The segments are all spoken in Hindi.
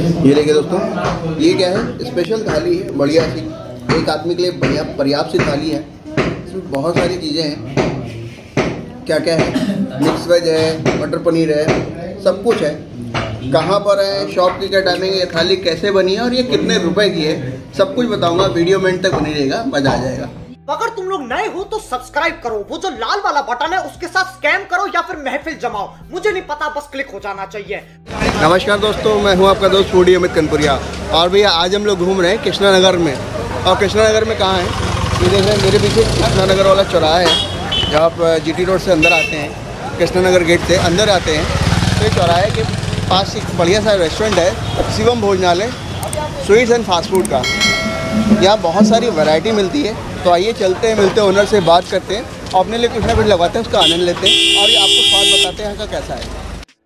ये देखिए दोस्तों, ये क्या है, स्पेशल थाली है, बढ़िया सी, एक आदमी के लिए बढ़िया पर्याप्त सी थाली है। इसमें बहुत सारी चीज़ें हैं। क्या क्या है, मिक्स वेज है, मटर पनीर है, सब कुछ है। कहाँ पर है, शॉप की क्या टाइमिंग है, ये थाली कैसे बनी है और ये कितने रुपए की है, सब कुछ बताऊंगा। वीडियो में एंड तक बनी रहेगा, मजा आ जाएगा। अगर तुम लोग नए हो तो सब्सक्राइब करो, वो जो लाल वाला बटन है उसके साथ स्कैम करो या फिर महफिल जमाओ, मुझे नहीं पता, बस क्लिक हो जाना चाहिए। नमस्कार दोस्तों, मैं हूं आपका दोस्त फूडी अमित कनपुरिया। और भैया आज हम लोग घूम रहे हैं कृष्णा नगर में। और कृष्णा नगर में कहाँ है, ये देख रहे हैं मेरे पीछे कृष्णा नगर वाला चौराहा है, जहाँ आप जीटी रोड से अंदर आते हैं, कृष्णा नगर गेट से अंदर आते हैं तो ये चौराहे के पास एक बढ़िया सा रेस्टोरेंट है, शिवम भोजनालय स्वीट्स एंड फास्ट फूड का। यहाँ बहुत सारी वैरायटी मिलती है, तो आइए चलते हैं, मिलते हैं, ओनर से बात करते हैं और अपने लिए कुछ ना कुछ लगवाते हैं, उसका आनंद लेते हैं और ये आपको स्वाद बताते हैं यहाँ का कैसा है।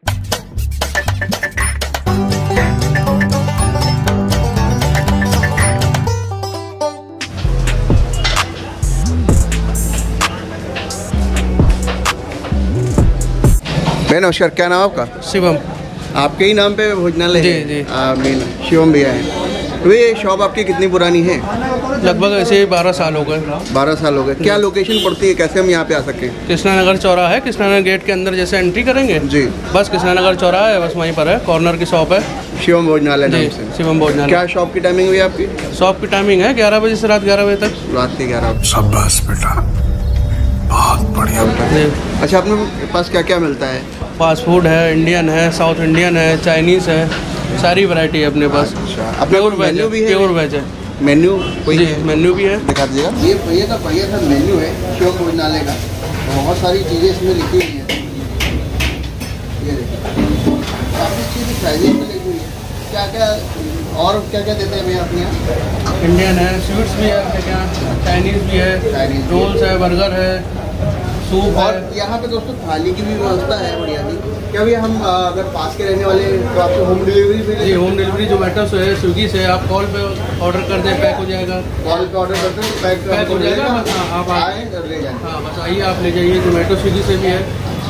भैया नमस्कार, क्या नाम आपका? शिवम। आपके ही नाम पे भोजनालय है? जी। मेन शिवम भैया है। तो ये शॉप आपकी कितनी पुरानी है? लगभग ऐसे 12 साल हो गए। 12 साल हो गए। क्या लोकेशन पड़ती है, कैसे हम यहाँ पे आ सकें? कृष्णा नगर चौराहा है, कृष्णा नगर गेट के अंदर जैसे एंट्री करेंगे जी, बस कृष्णा नगर चौराहा है, बस वहीं पर है, कॉर्नर की शॉप है, शिवम भोजनालय नाम से। शिवम भोजनालय। क्या शॉप की टाइमिंग हुई आपकी? शॉप की टाइमिंग है 11 बजे से रात 11 बजे तक। रात के 11। शाबाश बेटा, बहुत बढ़िया। अच्छा, अपने पास क्या क्या मिलता है? फास्ट फूड है, इंडियन है, साउथ इंडियन है, चाइनीज़ है, सारी वैरायटी है अपने पास। अच्छा, अपने प्योर वेज मेन्यू भी है? प्योर वेज है। मेन्यू कोई जी, मेन्यू भी है, दिखा दीजिएगा। ये भैया का बढ़िया सा मेन्यू है शिवम भोजनालय का, बहुत सारी चीज़ें इसमें लिखी हुई हैं। ये देखिए, काफ़ी चीज़ें प्राइजेज में लिखी हुई है। क्या क्या और क्या क्या देते हैं भैया अपने यहाँ? इंडियन है, स्वीट्स भी है अपने यहाँ, चाइनीज़ भी है, रोल्स है, बर्गर है, सूप और है। यहाँ पे दोस्तों थाली की भी व्यवस्था है बढ़िया सी। क्या भैया हम अगर पास के रहने वाले तो आपको होम डिलीवरी भी? जी, होम डिलीवरी जोमेटो से है, स्विगी से, आप कॉल पे ऑर्डर कर दें, पैक हो जाएगा। कॉल पे ऑर्डर करते हैं, पैक हो जाएगा। बस हाँ, आप आए और ले जाए। हाँ, बस आइए, आप ले जाइए। जोमेटो स्विगी से भी है।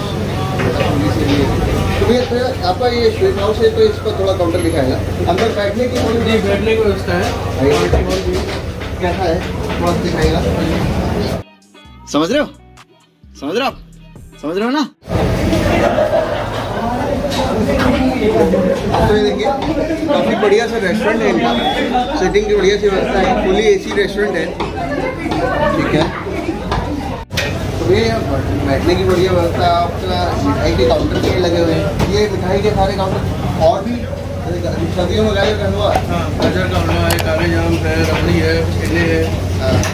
तो भैया आपका ये स्वीट हाउस है, तो इस पर थोड़ा काउंटर दिखाएगा, अंदर बैठने की जी, बैठने की व्यवस्था है, कैसा है थोड़ा दिखाएगा। समझ रहे हो, समझ रहे हो आप, समझ रहे हो ना? तो ये देखिए, काफ़ी बढ़िया सा रेस्टोरेंट है इनका, सीटिंग की बढ़िया सी व्यवस्था है, फुली एसी रेस्टोरेंट है, ठीक है। तो ये बैठने की बढ़िया व्यवस्था है। आपका मिठाई के काउंटर भी लगे हुए हैं, ये मिठाई के सारे काउंटर। और भी सर्दियों में गाजर का हलवा, गाजर का हलवा है, काले जाम है, रबड़ी है, केले है।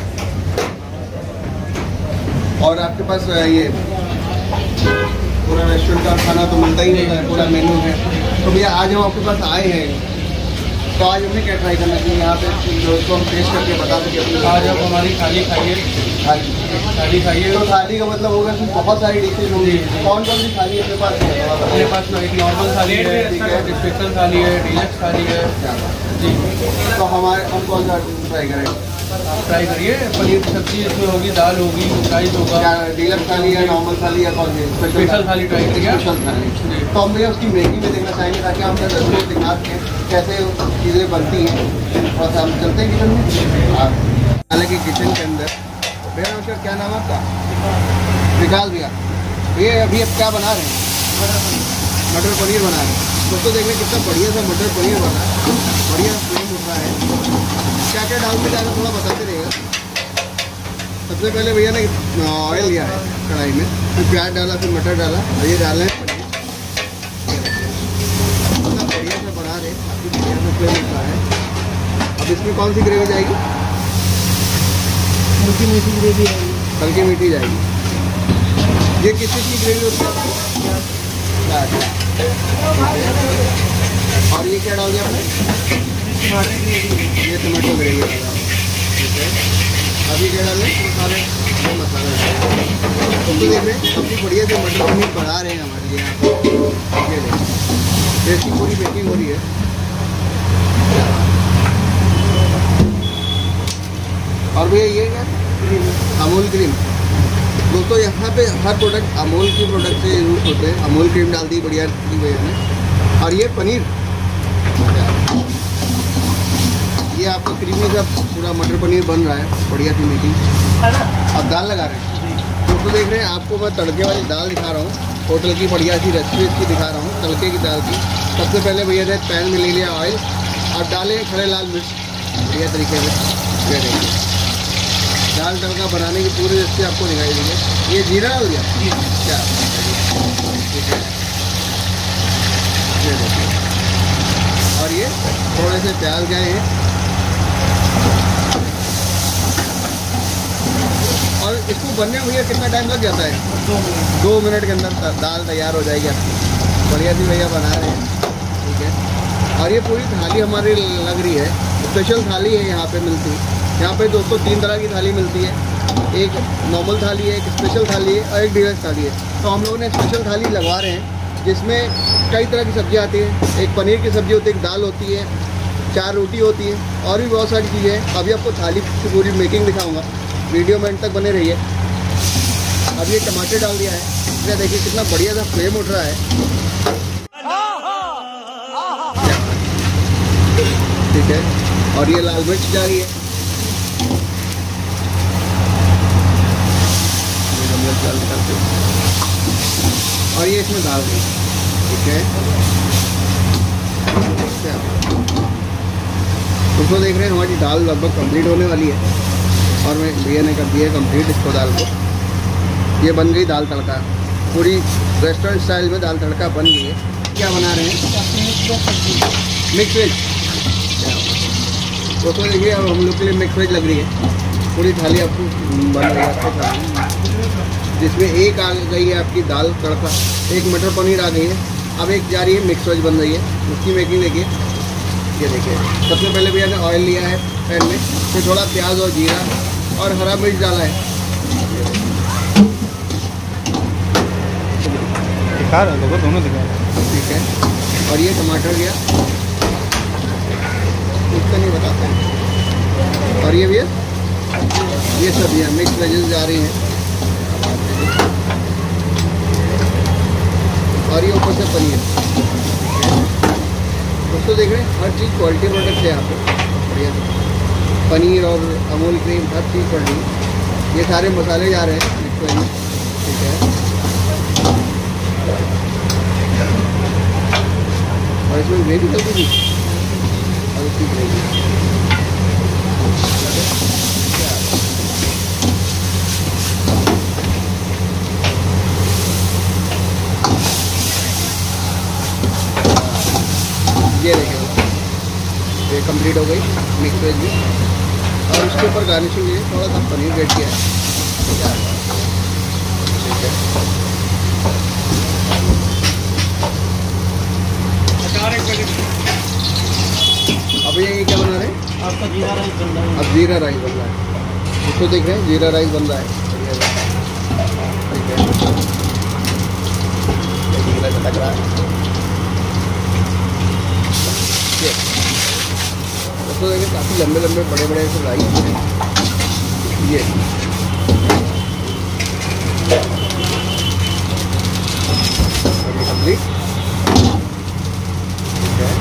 और आपके पास ये पूरा रेस्टोरेंट का खाना तो मिलता ही नहीं है, पूरा मेन्यू है। तो भैया आज हम आपके पास आए हैं, तो आज हमें क्या ट्राई करना चाहिए यहाँ पे, जो हम टेस्ट करके बता सकें? आज आप हमारी थाली खाइए। थाली खाइए। तो थाली का मतलब होगा कि बहुत सारी डिशेज होंगी। कौन कौन सी थाली अपने पास है? अपने पास में एक नॉर्मल थाली है, स्पेशल थाली है, डीलक्स थाली है जी। तो हम कौन सा ट्राई करें? आप ट्राई करिए। पनीर की सब्जी इसमें होगी, दाल होगी, राइस होगा। डीलक्स थाली या नॉर्मल थाली या कौन सी? स्पेशल थाली ट्राई करिए। स्पेशल थाली। तो हम भैया उसकी मेकिंग में देखना चाहेंगे, ताकि हम अपने दर्शकों को दिखा सकें कैसे चीज़ें बनती हैं। थोड़ा सा हम चलते हैं किचन में। हालांकि किचन के अंदर भैया नमस्कार, क्या नाम है आपका? विकास भैया। ये अभी आप क्या बना रहे हैं? मटर पनीर बना रहे हैं। दोस्तों देख लें कितना बढ़िया सा मटर पनीर बना है, बढ़िया फ्लेम उठ रहा है। क्या क्या डालते जाएगा थोड़ा बताते रहिएगा। सबसे पहले भैया ने ऑयल लिया है कढ़ाई में, फिर प्याज डाला, फिर मटर डाला, और ये डाला है पनीर। मतलब बढ़िया से बना रहे, काफ़ी बढ़िया से फ्लेम उठ रहा है। अब इसमें कौन सी ग्रेवी जाएगी? हल्की मीठी ग्रेवी आएगी। हल्की मीठी जाएगी। ये किस चीज़ की ग्रेवी होती है? और ये क्या डाल दिया आपने? ये टमाटो ग्रेवी डाला, ठीक है। अभी क्या डालें? सारे मसाला तो देख रहे हैं, सबसे बढ़िया से मटर पनीर बना रहे हैं हमारे लिए यहाँ। ये देखिए, इसकी पूरी पैकिंग हो रही है। और भैया ये क्या? अमूल क्रीम। दोस्तों यहाँ पे हर प्रोडक्ट अमूल की प्रोडक्ट से यूज़ होते हैं। अमूल क्रीम डाल दी बढ़िया की वजह में। और ये पनीर आपका क्रीमी सा पूरा मटर पनीर बन रहा है, बढ़िया सी मीठी। अब दाल लगा रहे हैं। दोस्तों देख रहे हैं, आपको मैं तड़के वाली दाल दिखा रहा हूँ, होटल की बढ़िया सी रेसिपी इसकी दिखा रहा हूँ, तड़के की दाल की। सबसे पहले भैया ने पैन में ले लिया ऑयल और डाले खड़े लाल मिर्च बढ़िया तरीके से। ये देखिए दाल तड़का बनाने की पूरी रेसिपी आपको दिखाई देंगे। ये जीरा हो गया क्या? ठीक है, ये देखिए। और ये थोड़े से प्याज गए हैं और इसको बनने में भैया कितना टाइम लग जाता है? 2 मिनट के अंदर दाल तैयार हो जाएगी आपकी। बढ़िया सी भैया बना रहे हैं, ठीक है। और ये पूरी थाली हमारी लग रही है, स्पेशल थाली है यहाँ पे मिलती है। यहाँ पे दोस्तों 3 तरह की थाली मिलती है, एक नॉर्मल थाली है, एक स्पेशल थाली है और एक डिलक्स थाली है। तो हम लोगों ने स्पेशल थाली लगवा रहे हैं जिसमें कई तरह की सब्जियाँ आती हैं। एक पनीर की सब्ज़ी होती है, एक दाल होती है, 4 रोटी होती है और भी बहुत सारी चीज़ें हैं। अभी आपको थाली की पूरी मेकिंग दिखाऊंगा, वीडियो में एंड तक बने रहिए। अब ये टमाटर डाल दिया है, इसमें देखिए कितना बढ़िया सा फ्लेम उठ रहा है, ठीक है। और ये लाल मिर्च जा रही है, और ये इसमें डाल दी, ठीक है। दोस्तों देख रहे हैं हमारी दाल लगभग कंप्लीट होने वाली है और मैं भैया ने कर दिया कंप्लीट इसको दाल को। ये बन गई दाल तड़का, पूरी रेस्टोरेंट स्टाइल में दाल तड़का बन गई है। क्या बना रहे हैं? Mix veg. दोस्तों देखिए अब हम लोग के लिए मिक्स वेज लग रही है। पूरी थाली आपको बन रही है आपको थाली, जिसमें एक आ गई है आपकी दाल तड़का, एक मटर पनीर आ गई है, अब एक जा रही है मिक्स वेज बन रही है। उसकी मेकिंग देखिए, ये देखिए। सबसे पहले भैया ने ऑयल लिया है पैन में, फिर थोड़ा प्याज और जीरा और हरा मिर्च डाला है। दिखा रहे हैं दोनों दिखा रहे हैं, ठीक है। और ये टमाटर गया, इसका नहीं बताते हैं। और ये भैया ये सब्जियाँ मिक्स वेजेस जा रही हैं और ये ऊपर से पनीर। दोस्तों देख रहे हैं हर चीज़ क्वालिटी प्रोडक्ट है यहाँ पे, बढ़िया पनीर और अमूल क्रीम हर चीज़ पड़ रही है। ये सारे मसाले जा रहे हैं मिक्स वेज, ठीक है। और इसमें ग्रेवी चलती थी और उसकी ग्रेवी ये देखिए, ये कंप्लीट हो गई मिक्स वेज भी। और उसके ऊपर गार्निशिंग के लिए थोड़ा सा पनीर ग्रेट किया है, ठीक है। अब ये क्या बना रहे हैं? आपका जीरा राइस बन रहा है। अब जीरा राइस बन रहा है, इसको देख रहे हैं जीरा राइस बन रहा है, ठीक है। जीरा लग रहा है, दोस्तों देखिए काफ़ी लंबे लंबे बड़े बड़े ऐसे राइस हैं ये। कंप्लीट, ठीक है।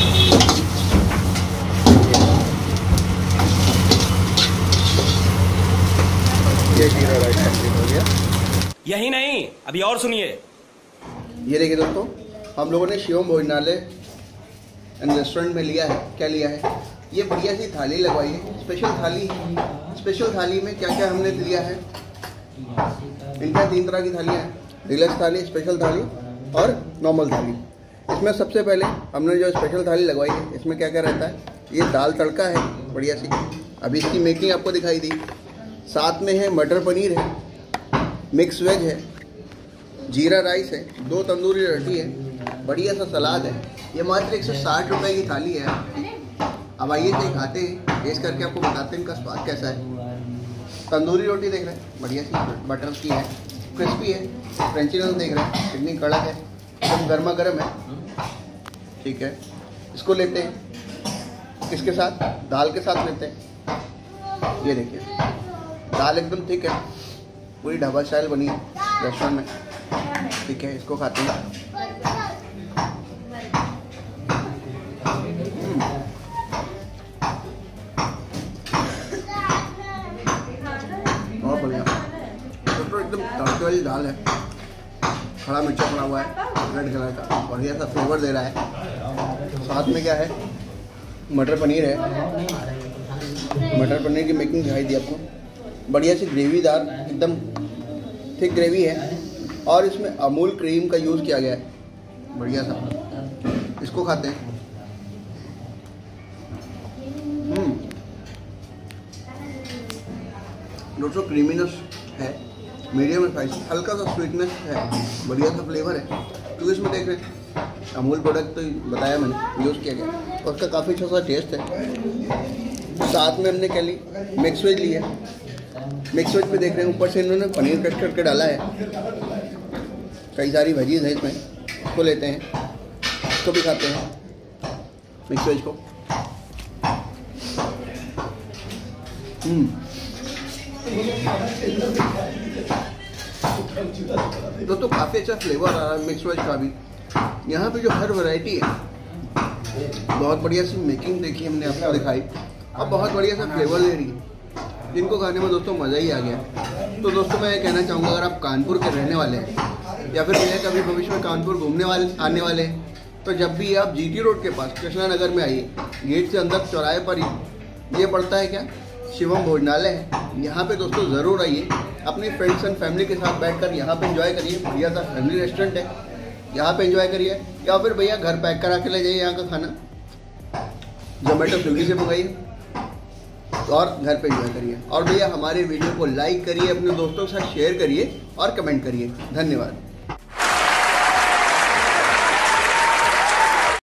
ये जीरा राइस कंप्लीट हो गया। यही नहीं, अभी और सुनिए। ये देखिए दोस्तों, हम लोगों ने शिवम भोजनालय रेस्टोरेंट में लिया है। क्या लिया है? ये बढ़िया सी थाली लगवाई है, स्पेशल थाली। स्पेशल थाली में क्या क्या हमने लिया है? इनका 3 तरह की थालियाँ हैं, डिलक्स थाली, स्पेशल थाली और नॉर्मल थाली। इसमें सबसे पहले हमने जो स्पेशल थाली लगवाई है, इसमें क्या क्या रहता है? ये दाल तड़का है बढ़िया सी, अभी इसकी मेकिंग आपको दिखाई दी। साथ में है मटर पनीर है, मिक्स वेज है, जीरा राइस है, 2 तंदूरी रोटी है, बढ़िया सा सलाद है। ये मात्र 160 रुपये की थाली है आपकी। अब आइए खाते हैं, टेस्ट करके आपको बताते हैं इनका स्वाद कैसा है। तंदूरी रोटी देख रहे हैं, बढ़िया सी बटर की है, क्रिस्पी है। फ्रेंची रोल देख रहे हैं, कितनी कड़क है, एकदम गर्मा गर्म है, ठीक है। इसको लेते हैं किसके साथ? दाल के साथ लेते हैं। ये देखिए दाल एकदम थिक है, पूरी ढाबा स्टाइल बनी है रेस्टोरेंट में, ठीक है। इसको खाते हैं। वाली दाल है, खड़ा मिर्चा पड़ा हुआ है रेड कलर का, बढ़िया सा फ्लेवर दे रहा है। साथ में क्या है, मटर पनीर है। मटर पनीर की मेकिंग दिखाई दी आपको, बढ़िया सी ग्रेवीदार, एकदम थिक ग्रेवी है और इसमें अमूल क्रीम का यूज़ किया गया है, बढ़िया सा। इसको खाते हैं। दोस्तों क्रीमीनेस है, मीडियम स्पाइस, हल्का सा स्वीटनेस है, बढ़िया सा फ्लेवर है। क्योंकि इसमें देख रहे हैं अमूल प्रोडक्ट तो बताया मैंने यूज़ किया गया और उसका काफ़ी अच्छा सा टेस्ट है। साथ में हमने क्या ली, मिक्स वेज ली है। मिक्स वेज पे देख रहे हैं ऊपर से इन्होंने पनीर कट करके डाला है, कई सारी वेजीज है इसमें, इसको लेते हैं, इसको भी खाते हैं मिक्स वेज को। दोस्तों काफ़ी अच्छा फ्लेवर आ रहा है मिक्स वेज का भी। यहाँ पे जो हर वैरायटी है, बहुत बढ़िया सी मेकिंग देखी हमने आपको दिखाई और बहुत बढ़िया सा फ्लेवर ले रही है, जिनको खाने में दोस्तों मज़ा ही आ गया। तो दोस्तों मैं ये कहना चाहूँगा, अगर आप कानपुर के रहने वाले हैं या फिर भैया कभी भविष्य में कानपुर घूमने आने वाले हैं, तो जब भी आप जीटी रोड के पास कृष्णा नगर में आइए, गेट से अंदर चौराहे पर ही ये पड़ता है क्या, शिवम भोजनालय है। यहाँ पे दोस्तों ज़रूर आइए, अपने फ्रेंड्स एंड फैमिली के साथ बैठकर यहाँ पे एंजॉय करिए। बढ़िया सा फैमिली रेस्टोरेंट है, यहाँ पे एंजॉय करिए, या फिर भैया घर पैक करा के ले जाइए यहाँ का खाना, जोमेटो स्विगी से मंगाइए और घर पे एंजॉय करिए। और भैया हमारे वीडियो को लाइक करिए, अपने दोस्तों के साथ शेयर करिए और कमेंट करिए। धन्यवाद।